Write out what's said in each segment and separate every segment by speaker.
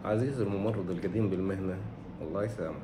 Speaker 1: عزيزي الممرض القديم بالمهنة، الله يسامحك.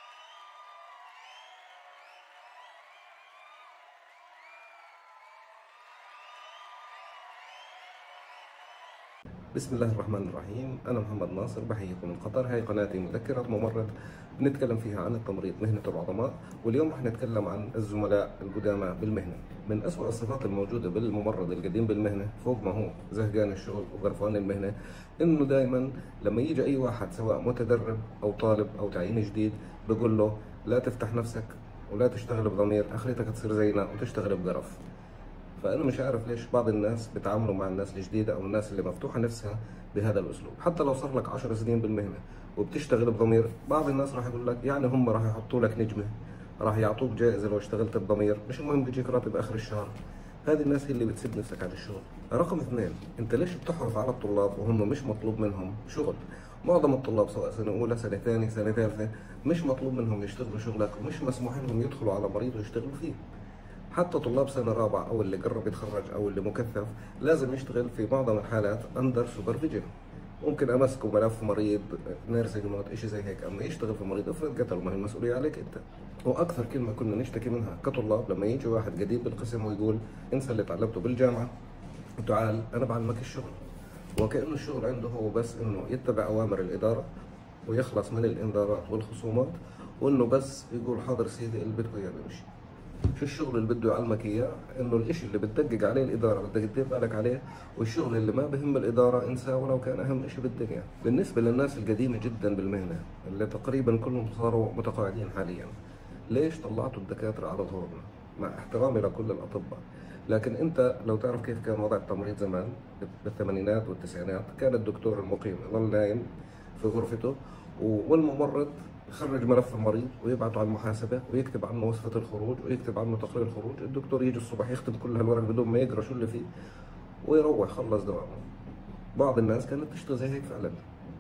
Speaker 1: بسم الله الرحمن الرحيم. أنا محمد ناصر بحييكم من قطر. هاي قناتي مذكرة ممرض بنتكلم فيها عن التمريض، مهنة العظماء. واليوم رح نتكلم عن الزملاء القدامى بالمهنة. من أسوأ الصفات الموجودة بالممرض القديم بالمهنة، فوق ما هو زهقان الشغل وقرفان المهنة، إنه دائما لما يجي أي واحد سواء متدرب أو طالب أو تعيين جديد بقول له لا تفتح نفسك ولا تشتغل بضمير، آخرتك تصير زينا وتشتغل بقرف. فأنا مش عارف ليش بعض الناس بيتعاملوا مع الناس الجديدة أو الناس اللي مفتوحة نفسها بهذا الأسلوب. حتى لو صار لك 10 سنين بالمهنة وبتشتغل بضمير، بعض الناس راح يقول لك يعني هم راح يحطوا لك نجمة، راح يعطوك جائزة لو اشتغلت بضمير، مش المهم بيجيك راتب آخر الشهر. هذه الناس هي اللي بتسد نفسك عن الشغل. رقم اثنين، انت ليش بتحرص على الطلاب وهم مش مطلوب منهم شغل؟ معظم الطلاب سواء سنة أولى سنة ثانية سنة ثالثة مش مطلوب منهم يشتغلوا شغلك، ومش مسموح لهم يدخلوا على مريض ويشتغلوا فيه. حتى طلاب سنة رابعة أو اللي قرب يتخرج أو اللي مكثف لازم يشتغل في معظم الحالات أندر سوبرفيجن. ممكن أمسكه ملف مريض، نيرسينج نوت، إشي زي هيك. أما يشتغل في مريض افرض قتل، ما هي المسؤولية عليك أنت. وأكثر كلمة كنا نشتكي منها كطلاب لما يجي واحد قديم بالقسم ويقول انسى اللي تعلمته بالجامعة وتعال أنا بعلمك الشغل. وكأنه الشغل عنده هو بس إنه يتبع أوامر الإدارة ويخلص من الإنذارات والخصومات، وإنه بس يقول حاضر سيدي اللي بده إياه بمشي. شو الشغل اللي بده يعلمك اياه؟ انه الاشي اللي بتدقق عليه الاداره بدك تدير بالك عليه، والشغل اللي ما بهم الاداره انساه ولو كان اهم اشي بالدنيا. بالنسبه للناس القديمه جدا بالمهنه اللي تقريبا كلهم صاروا متقاعدين حاليا، ليش طلعتوا الدكاتره على ظهورنا؟ مع احترامي لكل الاطباء، لكن انت لو تعرف كيف كان وضع التمريض زمان بالثمانينات والتسعينات، كان الدكتور المقيم يظل نايم في غرفته، والممرض يخرج ملف المريض ويبعته على المحاسبه ويكتب عنه وصفه الخروج ويكتب عنه تقرير الخروج. الدكتور يجي الصبح يختم كل هالورق بدون ما يقرا شو اللي فيه ويروح خلص دوامه. بعض الناس كانت تشتغل زي هيك فعلا.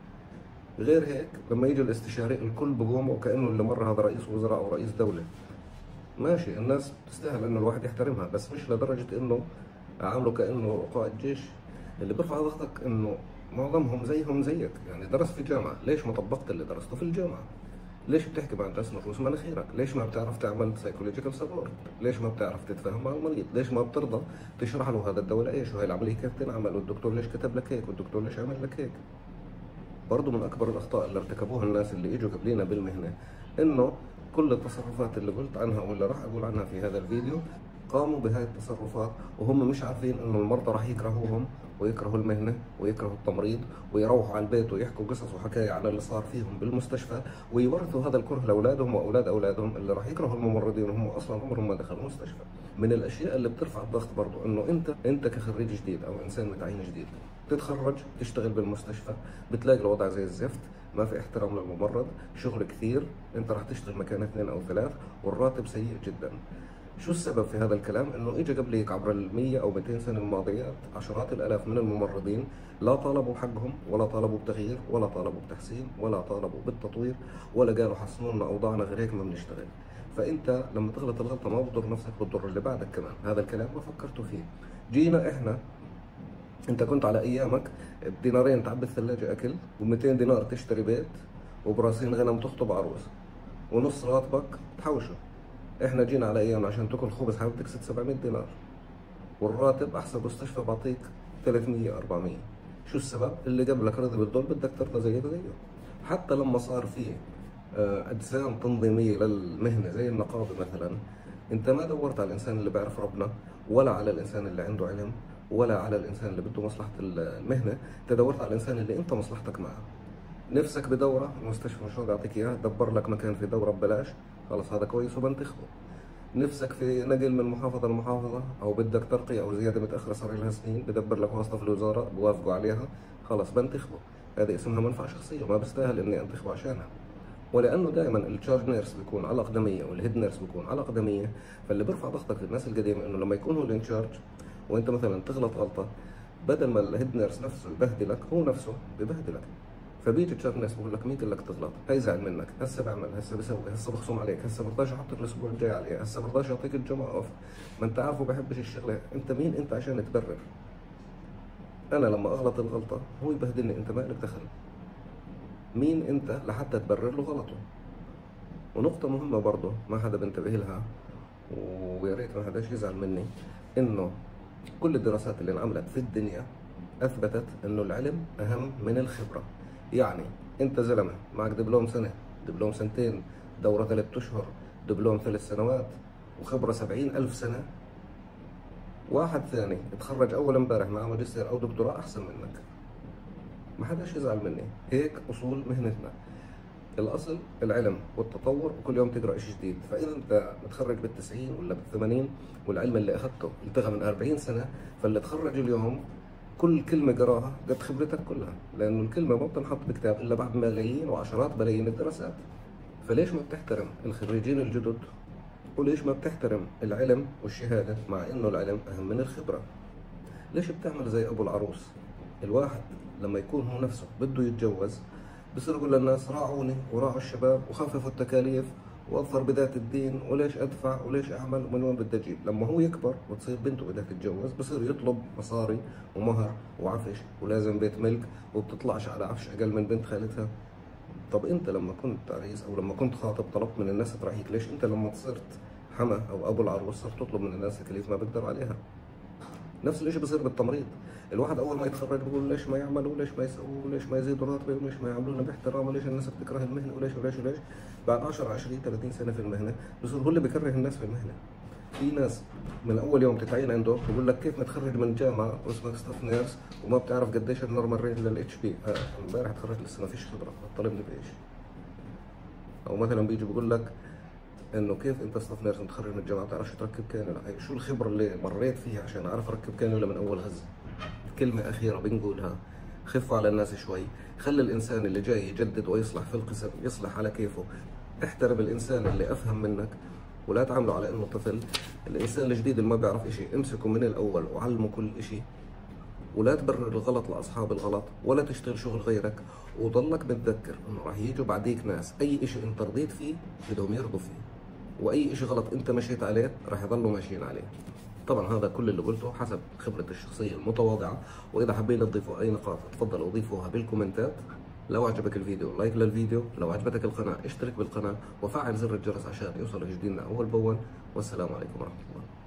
Speaker 1: غير هيك لما يجي الاستشاري الكل بقوم وكانه اللي مر هذا رئيس وزراء او رئيس دوله. ماشي، الناس تستاهل انه الواحد يحترمها، بس مش لدرجه انه عامله كانه قائد جيش. اللي بيرفع ضغطك انه معظمهم زيهم زيك، يعني درس في جامعه، ليش ما طبقت اللي درسته في الجامعه؟ ليش بتحكي مع الناس من رؤوس مناخيرك؟ ليش ما بتعرف تعمل سايكولوجيكال سبورت؟ ليش ما بتعرف تتفاهم مع المريض؟ ليش ما بترضى تشرح له هذا الدواء لايش وهي العمليه كيف تنعمل والدكتور ليش كتب لك هيك والدكتور ليش عمل لك هيك؟ برضه من اكبر الاخطاء اللي ارتكبوها الناس اللي اجوا قبلينا بالمهنه، انه كل التصرفات اللي قلت عنها واللي راح اقول عنها في هذا الفيديو قاموا بهاي التصرفات وهم مش عارفين انه المرضى راح يكرهوهم ويكرهوا المهنه ويكرهوا التمريض، ويروحوا على البيت ويحكوا قصص وحكاية على اللي صار فيهم بالمستشفى، ويورثوا هذا الكره لاولادهم واولاد اولادهم اللي راح يكرهوا الممرضين وهم اصلا عمرهم ما دخلوا المستشفى. من الاشياء اللي بترفع الضغط برضه انه انت كخريج جديد او انسان متعين جديد تتخرج تشتغل بالمستشفى، بتلاقي الوضع زي الزفت، ما في احترام للممرض، شغل كثير، انت راح تشتغل مكان اثنين او ثلاث، والراتب سيء جدا. شو السبب في هذا الكلام؟ انه اجى قبليك عبر ال100 او 200 سنه الماضيات عشرات الالاف من الممرضين لا طالبوا بحقهم ولا طالبوا بتغيير ولا طالبوا بتحسين ولا طالبوا بالتطوير ولا قالوا حسنوا لنا اوضاعنا، غير هيك ما بنشتغل. فانت لما تغلط الغلطه ما بتضر نفسك بتضر اللي بعدك كمان. هذا الكلام ما فكرتوا فيه. جينا احنا، انت كنت على ايامك بدينارين تعبي الثلاجه اكل، و200 دينار تشتري بيت، وبراسين غنم تخطب عروس، ونص راتبك تحوشه. احنا جينا على ايام عشان تاكل خبز حابب تكسب 700 دينار، والراتب احسن مستشفى بعطيك 300 400. شو السبب؟ اللي قبلك رضي بالدول بدك ترضى زيه زيه. حتى لما صار في اجسام تنظيميه للمهنه زي النقابه مثلا، انت ما دورت على الانسان اللي بيعرف ربنا، ولا على الانسان اللي عنده علم، ولا على الانسان اللي بده مصلحه المهنه. انت دورت على الانسان اللي انت مصلحتك معه. نفسك بدوره المستشفى مش راضي يعطيك اياها، دبر لك مكان في دوره ببلاش، خلص هذا كويس وبنتخبه. نفسك في نقل من محافظة لمحافظة أو بدك ترقية أو زيادة متأخرة صار لها سنين، بدبر لك واسطة في الوزارة بوافقوا عليها، خلص بنتخبه. هذه اسمها منفعة شخصية وما بستاهل إني أنتخبه عشانها. ولأنه دائما التشارج نيرس بيكون على أقدمية والهيد نيرس بيكون على أقدمية، فاللي بيرفع ضغطك للناس القديمة إنه لما يكون هو الانشارج وأنت مثلا تغلط غلطة، بدل ما الهيد نيرس نفسه يبهدلك هو نفسه ببهدلك. فبيجي تشارج ناس بقول لك مين قال لك تغلط؟ هيزعل منك، هسه بعمل، هسه بسوي، هسه بخصم عليك، هسه برضاش احطك الاسبوع الجاي عليه، هسه برضاش اعطيك الجمعه اوف. ما انت عارفه بحبش الشغله، انت مين انت عشان تبرر؟ انا لما اغلط الغلطه هو يبهدلني، انت ما لك دخل. مين انت لحتى تبرر له غلطه. ونقطة مهمة برضه ما حدا بينتبه لها، ويا ريت ما حداش يزعل مني، انه كل الدراسات اللي انعملت في الدنيا اثبتت انه العلم اهم من الخبرة. يعني انت زلمة معك دبلوم سنة، دبلوم سنتين، دورة 3 اشهر، دبلوم 3 سنوات، وخبرة 70,000 سنة، واحد ثاني اتخرج اول امبارح مع ماجستير او دكتوراه احسن منك. ما حداش يزعل مني، هيك اصول مهنتنا. الاصل العلم والتطور، وكل يوم تقرا شيء جديد. فاذا انت متخرج بال90 ولا بال80 والعلم اللي اخذته التغى من 40 سنه، فاللي تخرج اليوم كل كلمه قراها قد خبرتك كلها، لانه الكلمه ما بتنحط بكتاب الا بعد ملايين وعشرات ملايين الدراسات. فليش ما بتحترم الخريجين الجدد؟ وليش ما بتحترم العلم والشهاده مع انه العلم اهم من الخبره؟ ليش بتعمل زي ابو العروس؟ الواحد لما يكون هو نفسه بده يتجوز بصير يقول للناس راعوني وراعوا الشباب وخففوا التكاليف واظفر بذات الدين، وليش ادفع وليش اعمل ومن وين بدي اجيب. لما هو يكبر وتصير بنته بدها تتجوز بصير يطلب مصاري ومهر وعفش ولازم بيت ملك، وبتطلعش على عفش اقل من بنت خالتها. طب انت لما كنت عريس او لما كنت خاطب طلبت من الناس تراعيك، ليش انت لما صرت حما او ابو العروس صرت تطلب من الناس تكاليف ما بقدر عليها؟ نفس الشيء بصير بالتمريض. الواحد اول ما يتخرج بيقول ليش ما يعملوا وليش ما يسووا وليش ما يزيدوا راتبه وليش ما يعاملونا باحترام وليش الناس بتكره المهنه وليش وليش وليش. بعد 10 20 30 سنه في المهنه بصير هو اللي بكره الناس في المهنه. في ناس من اول يوم تتعين عنده بقول لك كيف متخرج من الجامعه واسمك ستاف نيرس وما بتعرف قديش النورمال رينج للاتش بي. امبارح تخرجت لسه ما فيش خبره، طالبني بايش؟ او مثلا بيجي بقول لك انه كيف انت ستاف نيرس متخرج من الجامعه ما بتعرفش تركب كانولا؟ شو الخبره اللي مريت فيها عشان اعرف اركب كانولا من اول هزه؟ كلمه اخيره بنقولها، خفوا على الناس شوي، خلي الانسان اللي جاي يجدد ويصلح في القسم يصلح على كيفه. احترم الانسان اللي افهم منك ولا تعامله على انه طفل. الانسان الجديد اللي ما بيعرف اشي امسكه من الاول وعلمه كل اشي، ولا تبرر الغلط لاصحاب الغلط ولا تشتغل شغل غيرك. وضلك متذكر انه راح يجوا بعديك ناس اي اشي انت رضيت فيه بدهم يرضوا فيه، واي اشي غلط انت مشيت عليه راح يضلوا ماشيين عليه. طبعا هذا كل اللي قلته حسب خبرتي الشخصيه المتواضعه، واذا حابين تضيفوا اي نقاط تفضلوا اضيفوها بالكومنتات. لو عجبك الفيديو لايك للفيديو، لو عجبتك القناه اشترك بالقناه وفعل زر الجرس عشان يوصلك جديدنا اول باول. والسلام عليكم ورحمه الله.